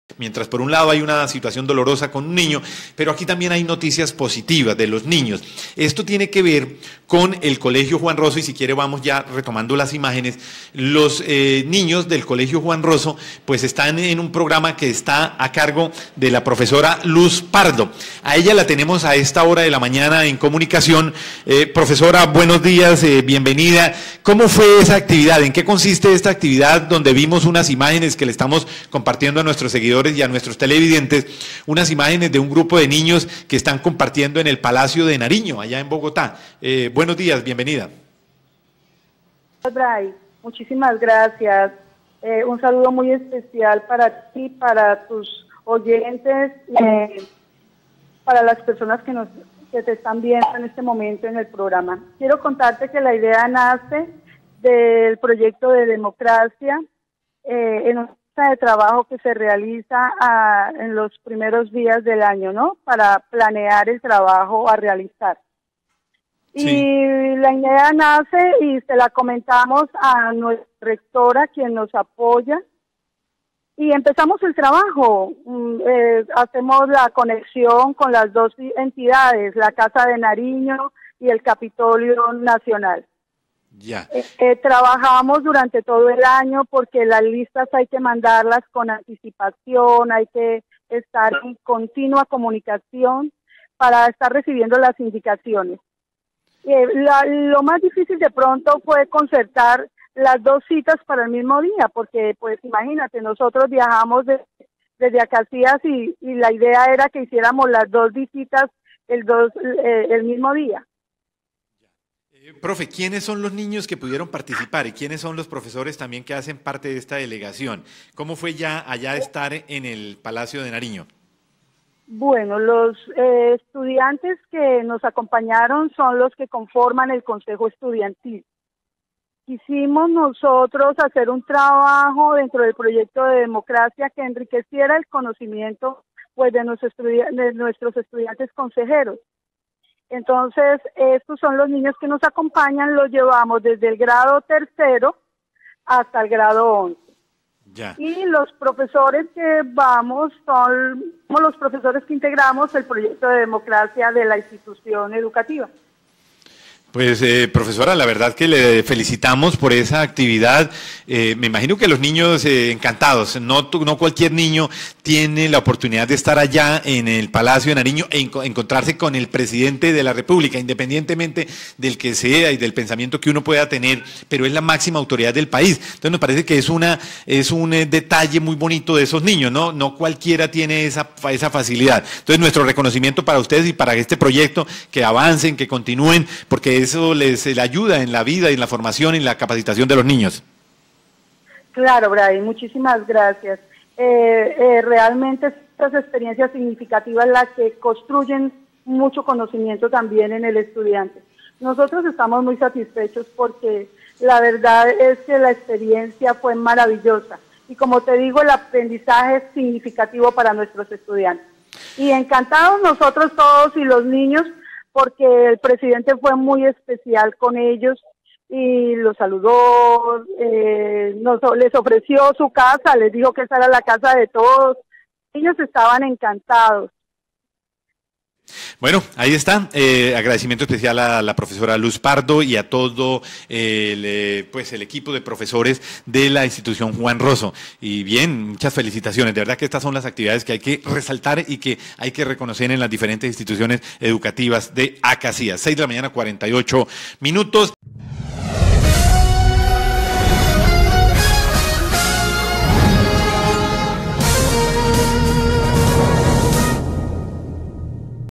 Mientras por un lado hay una situación dolorosa con un niño, pero aquí también hay noticias positivas de los niños. Esto tiene que ver con el Colegio Juan Rosso y si quiere vamos ya retomando las imágenes. Los niños del Colegio Juan Rosso pues están en un programa que está a cargo de la profesora Luz Pardo. A ella la tenemos a esta hora de la mañana en comunicación. Profesora, buenos días, bienvenida. ¿Cómo fue esa actividad? ¿En qué consiste esta actividad donde vimos unas imágenes que le estamos compartiendo a nuestros seguidores y a nuestros televidentes, unas imágenes de un grupo de niños que están compartiendo en el Palacio de Nariño, allá en Bogotá? Buenos días, bienvenida. Bray, muchísimas gracias. Un saludo muy especial para ti, para tus oyentes, para las personas que te están viendo en este momento en el programa. Quiero contarte que la idea nace del proyecto de democracia en una de trabajo que se realiza en los primeros días del año, ¿no? Para planear el trabajo a realizar. Sí. Y la idea nace y se la comentamos a nuestra rectora, quien nos apoya, y empezamos el trabajo. Hacemos la conexión con las dos entidades, la Casa de Nariño y el Capitolio Nacional. Ya. Trabajamos durante todo el año porque las listas hay que mandarlas con anticipación, hay que estar en continua comunicación para estar recibiendo las indicaciones. Lo más difícil de pronto fue concertar las dos citas para el mismo día, porque pues imagínate, nosotros viajamos desde Acacias y la idea era que hiciéramos las dos visitas el mismo día. Profe, ¿quiénes son los niños que pudieron participar y quiénes son los profesores también que hacen parte de esta delegación? ¿Cómo fue ya allá estar en el Palacio de Nariño? Bueno, los estudiantes que nos acompañaron son los que conforman el Consejo Estudiantil. Quisimos nosotros hacer un trabajo dentro del proyecto de democracia que enriqueciera el conocimiento pues, de nuestros estudiantes consejeros. Entonces, estos son los niños que nos acompañan, los llevamos desde el grado 3º hasta el grado 11. Ya. Y los profesores que vamos son los profesores que integramos el proyecto de democracia de la institución educativa. Pues, profesora, la verdad que le felicitamos por esa actividad. Me imagino que los niños encantados, no cualquier niño tiene la oportunidad de estar allá en el Palacio de Nariño e encontrarse con el presidente de la República, independientemente del que sea y del pensamiento que uno pueda tener, pero es la máxima autoridad del país. Entonces, nos parece que es un detalle muy bonito de esos niños, ¿no? No cualquiera tiene esa facilidad. Entonces, nuestro reconocimiento para ustedes y para este proyecto, que avancen, que continúen, porque eso les ayuda en la vida y en la formación y en la capacitación de los niños. Claro, Bray, muchísimas gracias. Realmente estas experiencias significativas las que construyen mucho conocimiento también en el estudiante. Nosotros estamos muy satisfechos porque la verdad es que la experiencia fue maravillosa y como te digo, el aprendizaje es significativo para nuestros estudiantes. Y encantados nosotros todos y los niños porque el presidente fue muy especial con ellos y los saludó, les ofreció su casa, les dijo que esa era la casa de todos. Ellos estaban encantados. Bueno, ahí está. Agradecimiento especial a la profesora Luz Pardo y a todo el equipo de profesores de la institución Juan Rosso. Y bien, muchas felicitaciones. De verdad que estas son las actividades que hay que resaltar y que hay que reconocer en las diferentes instituciones educativas de Acacias. 6 de la mañana, 48 minutos.